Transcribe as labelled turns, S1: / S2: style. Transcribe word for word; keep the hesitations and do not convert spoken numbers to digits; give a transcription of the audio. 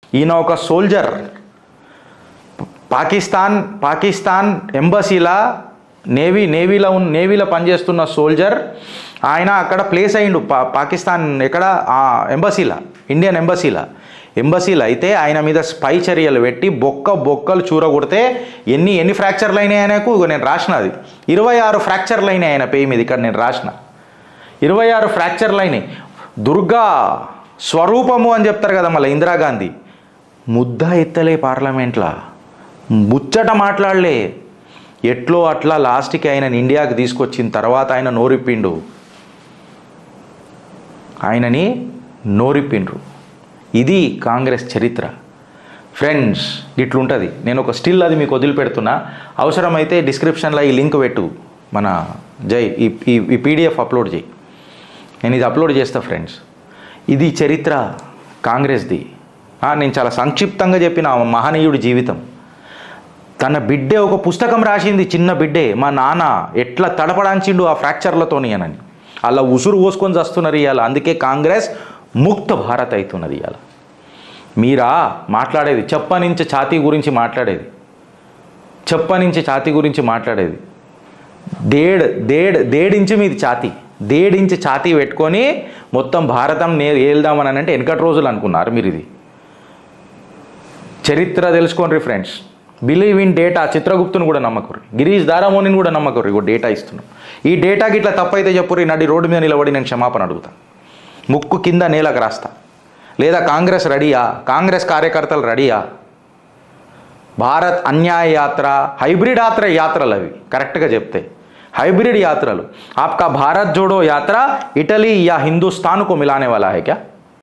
S1: ఈయన ఒక సోల్జర్. పాకిస్తాన్ పాకిస్తాన్ ఎంబసీలా నేవీ నేవీలో ఉన్న నేవీలో పనిచేస్తున్న సోల్జర్ ఆయన అక్కడ ప్లేస్ అయ్యిండు. పా పాకిస్తాన్ ఎక్కడ ఎంబసీలా, ఇండియన్ ఎంబసీలా ఎంబసీలో అయితే ఆయన మీద స్పై చర్యలు పెట్టి బొక్క బొక్కలు చూరగొడితే ఎన్ని ఎన్ని ఫ్రాక్చర్లు అయినాయి ఆయనకు నేను రాసినది ఇరవై ఆరు ఫ్రాక్చర్లు అయినాయి ఆయన పేయి మీద. ఇక్కడ నేను రాసిన ఇరవై ఆరు ఫ్రాక్చర్లు అయినాయి. దుర్గా స్వరూపము అని చెప్తారు కదా మళ్ళీ ఇందిరాగాంధీ, ముద్ద ఎత్తలే పార్లమెంట్లో, ముచ్చట మాట్లాడలే. ఎట్లో అట్లా లాస్ట్కి ఆయన ఇండియాకి తీసుకొచ్చిన తర్వాత ఆయన నోరిప్పిండు, ఆయనని నోరిప్పిండ్రు. ఇది కాంగ్రెస్ చరిత్ర ఫ్రెండ్స్. ఇట్లుంటుంది. నేను ఒక స్టిల్ అది మీకు వదిలిపెడుతున్నా, అవసరమైతే డిస్క్రిప్షన్లో ఈ లింక్ పెట్టు, మన జై ఈ ఈ పీడిఎఫ్ అప్లోడ్ చేయి, నేను ఇది అప్లోడ్ చేస్తా ఫ్రెండ్స్. ఇది చరిత్ర కాంగ్రెస్ది. నేను చాలా సంక్షిప్తంగా చెప్పిన మహనీయుడి జీవితం. తన బిడ్డే ఒక పుస్తకం రాసింది, చిన్న బిడ్డే, మా నాన్న ఎట్లా తడపడాంచిండు ఆ ఫ్రాక్చర్లతోని అని. అలా ఉసురు పోసుకొని వస్తున్నారు ఇవాళ. అందుకే కాంగ్రెస్ ముక్త భారత్ అవుతున్నది ఇవాళ. మీరా మాట్లాడేది చెప్పనించి ఛాతీ గురించి మాట్లాడేది, చెప్పనించి ఛాతీ గురించి మాట్లాడేది. దేడ్ దేడ్ దేడించి మీది ఛాతీ, దేడించి ఛాతీ పెట్టుకొని మొత్తం భారతం నే ఏల్దామని అంటే వెనకటి రోజులు అనుకున్నారు మీరు. ఇది చరిత్ర తెలుసుకోండి ఫ్రెండ్స్. Believe in data. చిత్రగుప్తుని కూడా నమ్మకూరి, గిరీష్ దారామోనిని కూడా నమ్మకూరి. ఇగో డేటా ఇస్తున్నాం. ఈ డేటాకి ఇట్లా తప్పైతే చెప్పుర్రి, నడి రోడ్డు మీద నిలబడి నేను క్షమాపణ అడుగుతా, ముక్కు కింద నేలకు రాస్తా. లేదా కాంగ్రెస్ రెడీయా, కాంగ్రెస్ కార్యకర్తలు రెడీయా? భారత్ అన్యాయ యాత్ర, హైబ్రిడ్ యాత్ర యాత్రలు అవి కరెక్ట్గా చెప్తే హైబ్రిడ్ యాత్రలు. ఆప్కా భారత్ జోడో యాత్ర ఇటలీ యా హిందుస్థాన్ को मिलाने वाला है क्या?